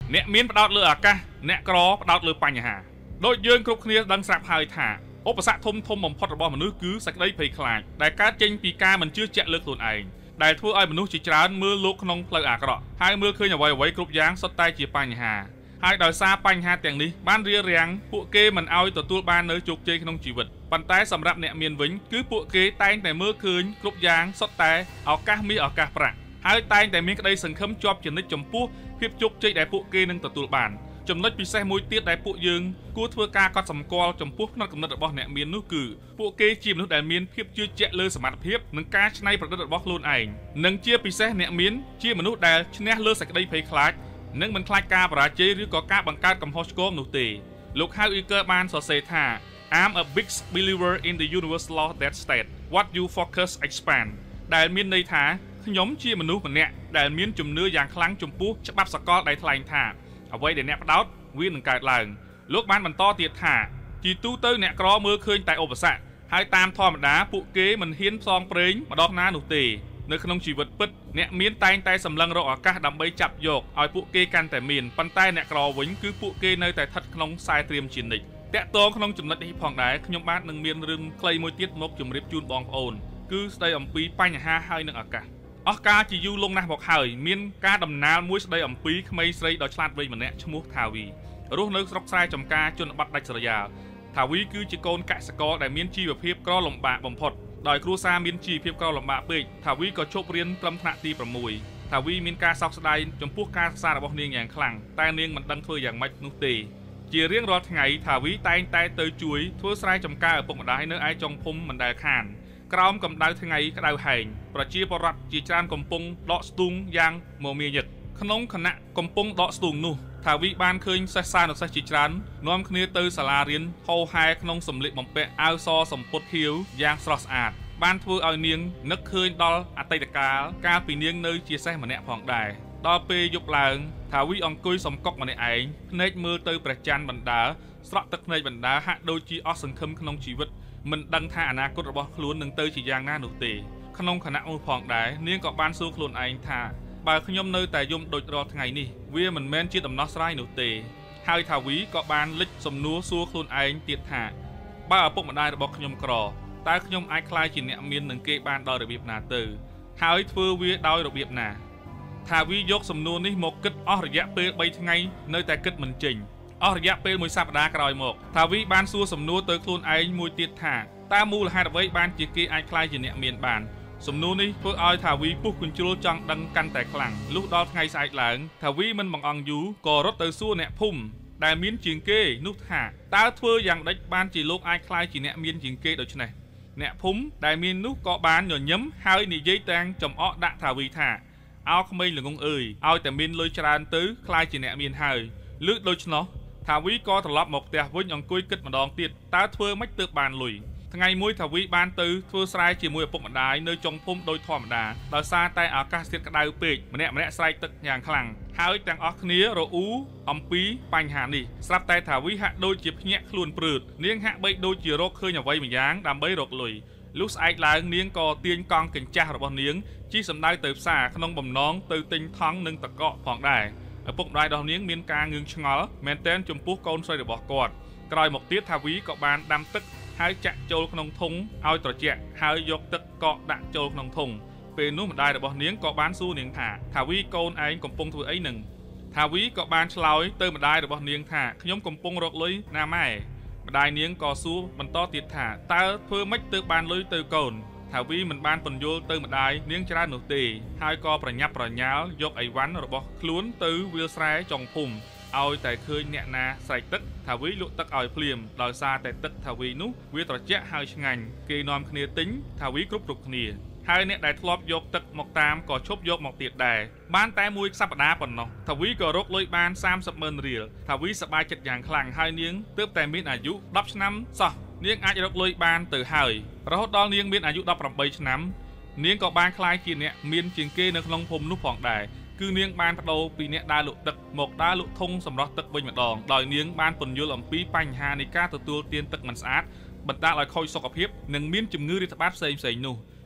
អ្នកមានផ្ដោតលើអាកាសអ្នកក្រផ្ដោតលើបញ្ហាដូចយើងគ្រប់គ្នាដឹងស្រាប់ហើយថាឧបសគ្គធំបំផុតរបស់មនុស្សគឺសេចក្តីភ័យខ្លាចដែលកើតចេញពីការមិនជឿជាក់លើខ្លួនឯងដែលធ្វើឲ្យមនុស្សជាច្រើនមើលលោកក្នុងផ្លូវអាក្រក់ហើយមើលឃើញអ្វីៗគ្រប់យ៉ាងសុទ្ធតែជាបញ្ហាហើយដោយសារបញ្ហាទាំងនេះបានរារាំងពួកគេមិនឲ្យទទួលបាននូវជោគជ័យក្នុងជីវិតប៉ុន្តែសម្រាប់អ្នកមានវិញគឺពួកគេតែងតែមើលឃើញគ្រប់យ៉ាងសុទ្ធតែឱកាសមាសឱកាសប្រាក់ហើយតែងតែមានក្តីសង្ឃឹមជាប់ជានិច្ចចំពោះភាពជោគជ័យដែលពួកគេនឹងទទួលបានចំណុចពិសេសមួយទៀតដែលពួកយើងគួរធ្វើការកត់សម្គាល់ចំពោះផ្នត់គំនិតរបស់អ្នកមាននោះគឺពួកគេជាមនុស្សដែលមានភាពជឿជាក់លើសមត្ថភាពនិងការច្នៃប្រឌិតរបស់ខ្លួនឯងនិងជាពិសេសអ្នកមានជាមនុស្សដែលឈ្នះលើសេចក្តីភ័យខ្លាចនិងមិនខ្លាចការបរាជ័យឬក៏ការបង្កើតកំហុសឆ្គងនោះទេលោក Hal Elrod បានសរសេរថា I'm a big believer in the universe law that state what you focus expand ដែលមានន័យថាខ្ញុំជាមនុស្សម្នាក់ដែលមានជំនឿយ៉ាងខ្លាំងចំពោះច្បាប់សកលដែលថ្លែងថាអ្វីដែលអ្នកផ្ដោតវានឹងកើតឡើងលោកបានបន្តទៀតថាជាទូទៅអ្នកក្រមើលឃើញតែឧបសគ្គហើយតាមធម្មតាពួកគេមិនហ៊ានផ្សងព្រេងម្ដងណានោះទេនៅក្នុងជីវិតពិតអ្នកមានតែងតែសម្លឹងរកឱកាសដើម្បីចាប់យកឲ្យពួកគេកាន់តែមានប៉ុន្តែអ្នកក្រវិញគឺពួកគេនៅតែស្ថិតក្នុងខ្សែត្រៀមជានិច្ចតាក់ទងក្នុងចំណុចនេះផងដែរខ្ញុំបាទនឹងមានរឿងខ្លីមួយទៀតមកជម្រាបជូនបងប្អូនគឺស្ដីអំពីបញ្ហាហើយនឹងឱកាសអស់កាលជាយូរលង់ណាស់មកហើយមានការដំណាលមួយស្ដីអំពីក្មេងស្រីដ៏ឆ្លាតវៃម្នាក់ឈ្មោះថាវីរស់នៅស្រុកស្រែចម្ការជនបទដាច់ស្រយាលថាវីគឺជាកូនកសិករដែលមានជីវភាពក្រលំបាកបំផុតដោយគ្រួសារមានជីវភាពក្រលំបាកពេកថាវីក៏ជប់រៀនត្រឹមថ្នាក់ទី6ថាវីមានការសោកស្ដាយចំពោះការសិក្សារបស់នាងយ៉ាងខ្លាំងតែនាងមិនដឹងធ្វើយ៉ាងម៉េចនោះទេជារៀងរាល់ថ្ងៃថាវីតែងតែទៅជួយធ្វើស្រែចម្ការឪពុកម្ដាយនៅឯចុងភូមិមិនដែលខានក្រោមកម្ដៅថ្ងៃក្ដៅហែងប្រជាពលរដ្ឋជាច្រើនកំពុងដកស្ទូងយ៉ាងមមាញឹកក្នុងខណៈកំពុងដកស្ទូងនោះថាវីបានឃើញសិស្សសានុសិស្សជាច្រើននាំគ្នាទៅសាលារៀនហោហែក្នុងសម្លៀកបំពាក់អាវសសម្ពុតខៀវយ៉ាងស្រស់ស្អាតបានធ្វើឲ្យនាងនឹកឃើញដល់អតីតកាលកាលពីនាងនៅជាសិស្សម្នាក់ផងដែរដល់ពេលយប់ឡើងថាវីអង្គុយសំកប់ម្នាក់ឯងភ្នែកមើលទៅព្រះច័ន្ទបណ្ដើរស្រក់ទឹកភ្នែកបណ្ដើរហាក់ដូចជាអស់សង្ឃឹមក្នុងជីវិតមិនដឹងថាអនាគតរបស់ខ្លួននឹងទៅជាយ៉ាងណានោះទេក្នុងខណៈនោះផងដែរនាងក៏បានសួរខ្លួនឯងថាបើខ្ញុំនៅតែយំដូចរាល់ថ្ងៃនេះវាមិនមែនជាដំណោះស្រាយនោះទេហើយថាវីក៏បានលិចសំណួរសួរខ្លួនឯងទៀតថាបើឪពុកម្ដាយរបស់ខ្ញុំក្រតើខ្ញុំអាចក្លាយជាអ្នកមាននឹងគេបានដោយរបៀបណាទៅហើយធ្វើវាដោយរបៀបណាថាវីយកសំណួរនេះមកគិតអស់រយៈពេល3ថ្ងៃនៅតែគិតមិនចេញអស់រយៈពេល1សប្តាហ៍ក្រោយមកថាវីបានសួរសំណួរទៅខ្លួនឯងមួយទៀតថាតើមូលហេតុអ្វីបានជាគេអាចក្លាយជាអ្នកមានបានសំណួរនេះធ្វើឲ្យថាវីពុះកញ្ជ្រោលចង់ដឹងកាន់តែខ្លាំងលុះដល់ថ្ងៃស្អែកឡើងថាវីមិនបង្អង់យូរក៏រត់ទៅសួរអ្នកភូមិដែលមានជាងគេនោះថាតើធ្វើយ៉ាងដេចបានជាលោកអាចក្លាយជាអ្នកមានជាងគេដូច្នេះអ្នកភូមិដែលមាននោះក៏បានញញឹមហើយនិយាយទាំងចំអកដាក់ថាវីថាអោក្មេងល្ងងអើយឲ្យតែមានលុយច្រើនទៅក្លាយជាអ្នកមានហើយលឺដូច្នោះថាវីក៏ត្រឡប់មកផ្ទះវិញអង្គុយគិតម្ដងទៀតតើធ្វើម៉េចទើបបានលុយថ្ងៃមួយថាវីបានទៅធ្វើស្រែជាមួយឪពុកម្ដាយនៅចុងភូមិដោយធម្មតាដោយសារតែអាកាសធាតុក្តៅពេកម្នាក់ស្រែកទឹកយ៉ាងខ្លាំងហើយទាំងអស់គ្នារអ៊ូអំពីបញ្ហានេះស្រាប់តែថាវីហាក់ដូចជាភ្ញាក់ខ្លួនព្រឺតនាងហាក់បីដូចជារកឃើញអ្វីម្យ៉ាងដើម្បីរកលុយលុះស្អែកឡើងនាងក៏ទាញកង់កញ្ចាស់របស់នាងជិះសម្ដៅទៅផ្សារក្នុងបំណងទៅទិញថង់និងតកកផងដែរឪពុកម្ដាយរបស់នាងមានការងឿងឆ្ងល់មែនទែនចំពោះកូនស្រីរបស់គាត់ក្រោយមកទៀតថាវីក៏បានដាំទឹកហើយចាក់ចូលក្នុងធុងឲ្យត្រជាក់ហើយយកទឹកកកដាក់ចូលក្នុងធុងពេលនោះម្ដាយរបស់នាងក៏បានសួរនាងថាវីកូនឯងកំពុងធ្វើអីនឹងថាវីក៏បានឆ្លើយទៅម្ដាយរបស់នាងថាខ្ញុំកំពុងរកលុយណាម៉ែម្ដាយនាងក៏សួរបន្តទៀតថាតើធ្វើម៉េចទើបបានលុយទៅកូនថាវីមិនបានពន្យល់ទៅម្ដាយនាងច្រើននោះទេហើយក៏ប្រញាប់ប្រញាល់យកអីវ៉ាន់របស់ខ្លួនទៅវាលស្រែចុងភូមិឲ្យតែឃើញអ្នកណាស្រែកទឹកថាវីលក់ទឹកឲ្យភ្លាមដោយសារតែទឹកថាវីនោះវាត្រជាក់ហើយឆ្ងាញ់គេនាំគ្នាទិញថាវីគ្រប់គ្នាហើយអ្នកដែលធ្លាប់យកទឹកមកតាមក៏ឈប់យកមកទៀតដែរបានតែមួយសប្តាហ៍ប៉ុណ្ណោះថាវីក៏រកលុយបាន30,000 រៀលថាវីសប្បាយចិត្តយ៉ាងខ្លាំងហើយនាងទើបតែមានអាយុ10ឆ្នាំសោះនាងអាចរកលុយបានទៅហើយរហូតដល់នាងមានអាយុ18ឆ្នាំនាងក៏បានក្លាយជាអ្នកមានជាងគេនៅក្នុងភូមិនោះផងដែរគឺនាងបានបដូរពីអ្នកដើរលក់ទឹកមកដើរលក់ធុងសម្រាប់ទឹកវិញម្ដងដោយនាងបានពន្យល់អំពីបញ្ហានៃការទទួលទានទឹកមិនស្អាតបណ្ដាលឲ្យខូចសុខភាពនិងមានជំងឺរាតត្បាតផ្សេងនោះ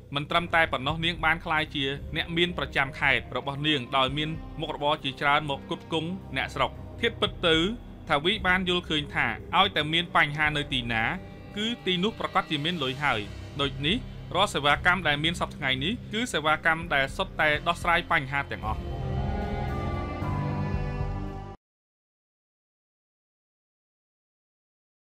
មិនត្រឹមតែប៉ុណ្ណោះនាងបានក្លាយជាអ្នកមានប្រចាំខេត្តរបស់នាងដោយមានមុខរបរជាច្រើនមកគ្រប់គង់អ្នកស្រុកធៀបពិតទៅថាវីបានយល់ឃើញថាឲ្យតែមានបញ្ហានៅទីណាគឺទីនោះប្រកាសជាមានលុយហើយដូចនេះរាល់សេវាកម្មដែលមានសពថ្ងៃនេះគឺសេវាកម្មដែលសុទ្ធតែដោះស្រាយបញ្ហាទាំងអស់